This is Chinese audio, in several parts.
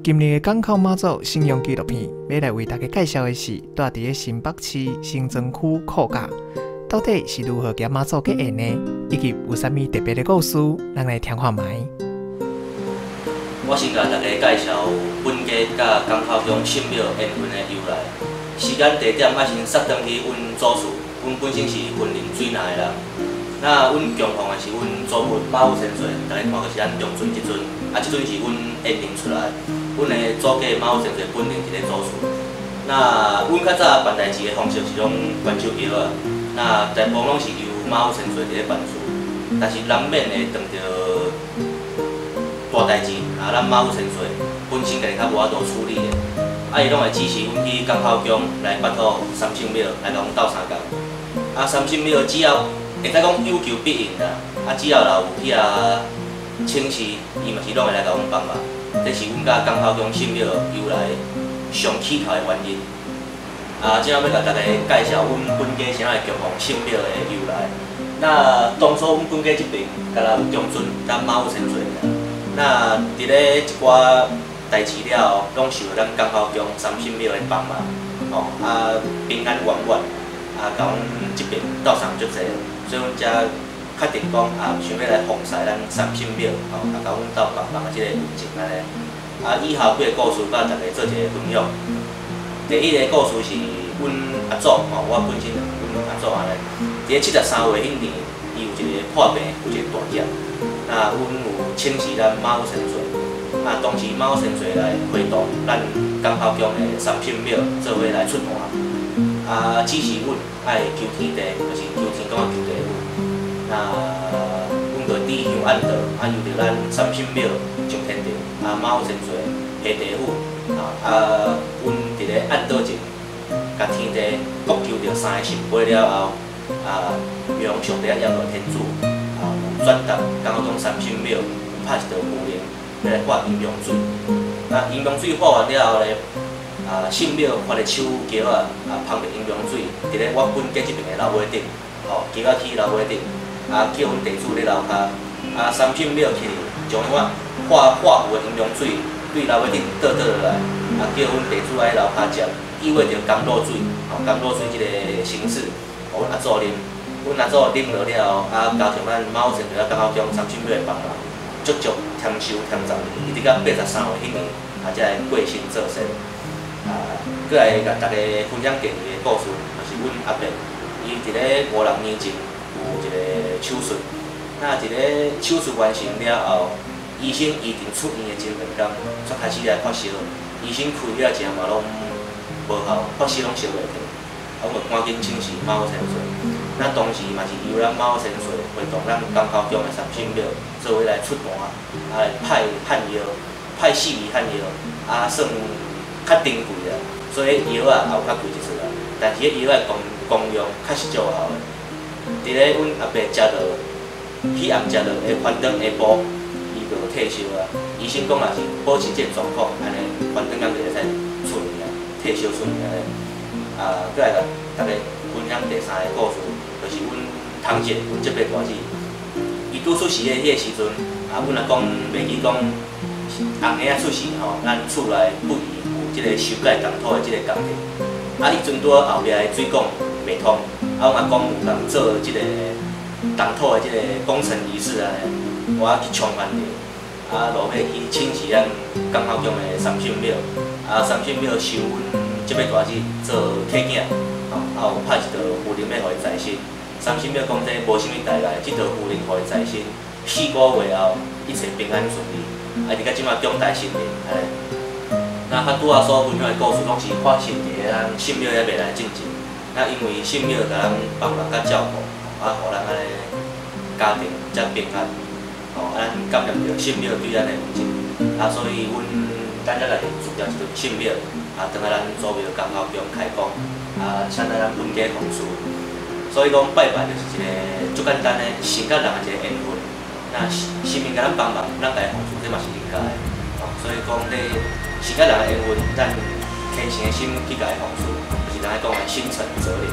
今日的港口妈祖信用纪录片，要来为大家介绍的是，住伫新北市新庄区酷家，到底是如何行妈祖结缘呢？以及有啥物特别的故事，咱来听看卖。 我先甲大家介绍本家甲港口中信庙缘分的由来。时间地点，我先杀回去阮祖厝。阮本身是云林水南的人。那阮供奉的是阮祖母马武千岁，大家看就是咱中尊即尊。即尊是阮缘认出来。阮的祖家马武千岁本人伫咧祖厝。那阮较早办代志的方式是拢关手桥啊。那大部分拢是由马武千岁伫咧办事，但是难免会碰到大代志，咱马武千岁本身家己较无法度处理的，伊拢会支持阮去港口宫来拜托三圣庙来甲阮斗相共。三圣庙只要会使讲有求必应啦，只要有去请示，伊嘛是拢会来甲阮帮忙。这是阮甲港口宫信庙由来上起头的原因。即下要甲大家介绍阮本家啥会供奉信庙的由来。那当初阮本家这边，敢若有中尊咱马武千岁。那伫咧一寡代志了后，拢受咱港口宫三圣庙的帮忙，平安圆满，甲阮这边斗相足济，所以阮才决定讲想要来奉祀咱三圣庙，甲阮斗帮忙的即个运程安尼。以后几个故事甲大家做一个分享。第一个故事是阮阿祖，我本身阮阿祖安尼，伫咧73岁迄年，伊有一个破病，有一个大劫。那阮有请示咱马武千岁，当时马武千岁来会同咱港口宫的三圣庙做伙来出团，指示阮爱求天地，就是求天公啊求地母。那阮就置香按道，由着咱三圣庙上天庭，马武千岁下地府，阮伫咧按道前，甲天地各求着3个圣杯了后，用上帝仰落天主。转达港口宫三圣庙拍一道符令，要来挂阴阳水。那阴阳水画完了后咧，圣庙发个手桥旁边阴阳水，伫咧我本家这边的楼尾顶，桥起楼尾顶，叫阮地主咧楼骹，三圣庙去将我画符的阴阳水对楼尾顶倒落来，叫阮地主喺楼骹接，意味着甘露水，甘露水这个形式，阮阿祖啉。阮阿祖啉落了后，加上咱马武千岁港口宫三圣庙的帮忙，足足添寿添寿，一直到83岁迄年，才会过身做仙。搁来甲大家分享第二个故事，就是阮阿伯，伊伫咧5、6年前有一个手术，那一个手术完成了后，医生预定出院的前2天，才开始来发烧，医生开了正嘛拢无效，发烧拢烧袂停，我就赶紧请示马武千岁。那当时嘛是由咱马武千岁会同咱港口宫的三圣庙做伙来出团，来派汉药，派4味汉药，算较珍贵啦。所以药也有较贵一撮啦，但是迄药的功用确实足有效的。伫咧阮阿伯食到，彼暗食到下翻顿下晡，伊就退烧啊。医生讲若是保持这个状况，安尼翻顿工就会使出院啊，退烧出院安尼。再来甲大家分享第3个故事。就是阮堂姐，阮这辈大姊，伊拄出世的迄个时阵，阮阿公袂记讲，红个出世咱厝内不宜有即个修改动土的即个工程。伊阵拄后壁的水管袂通，阮阿公有共做即个动土的即个工程仪式我去冲翻着，落尾去请示咱港口宫的三圣庙，三圣庙收阮这辈大姊做契囝，有拍一道符令要互伊在身。三圣庙讲这无啥物代价，这道符令互伊在身，4个月后一切平安顺利，伫甲即马中大新年，那拄仔所分享的故事，拢是发生伫咱信庙还袂来进前。那因为信庙甲咱帮忙甲照顾，互咱安尼家庭才平安，咱感念着信庙对咱的恩情，所以咱才来注掉一顿信庙，等下咱祖庙港口宫开工，请咱本家奉事。所以讲拜拜就是一个足简单的神甲人的一个缘分。那神明甲咱帮忙，咱家奉事，这嘛是应该的。所以讲，这神甲人的缘分，咱虔诚的心去甲伊奉事，就是人家讲的心诚则灵。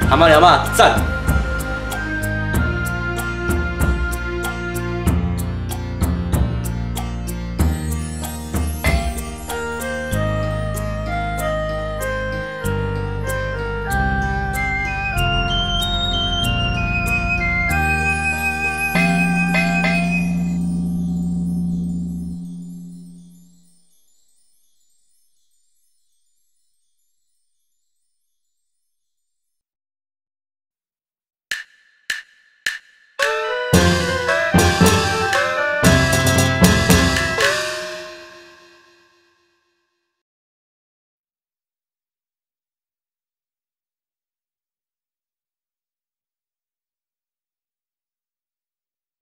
蛤蟆聊嘛赞。